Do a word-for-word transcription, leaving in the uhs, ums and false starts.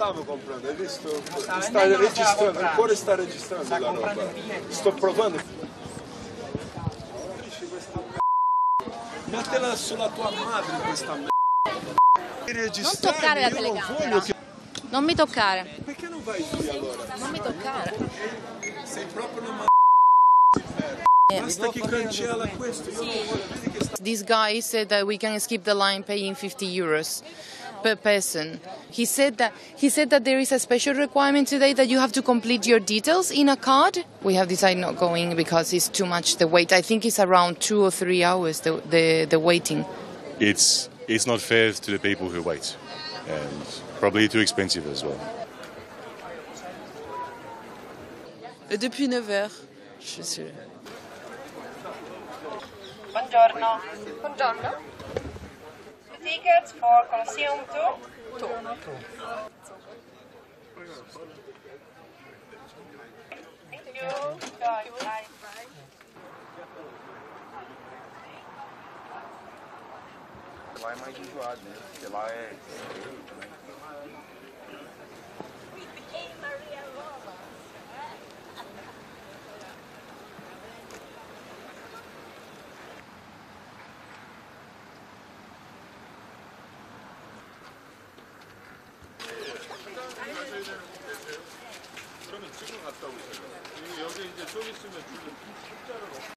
stavo comprando, hai visto? Sta registrando, ancora sta registrando la roba. Sto provando. Mettila sulla tua madre questa merda. Non toccare la telecamera. Che... Non mi toccare. Perché non vai via allora? Non mi toccare. Sei proprio una basta che cancella questo. Io non voglio vedere che sta... This guy said that we can skip the line paying fifty euros per person. He said that he said that there is a special requirement today that you have to complete your details in a card. We have decided not going because it's too much the wait. I think it's around two or three hours the the, the waiting. It's it's not fair to the people who wait, and probably too expensive as well. Depuis neuf heures, je suis. Buongiorno. Buongiorno. The tickets for Colosseo two? Two. Thank you. Bye. Bye. Lá é mais enjoado, né? Porque lá é... 저는 지금 갔다 오세요. 여기 이제 좀 있으면 줄을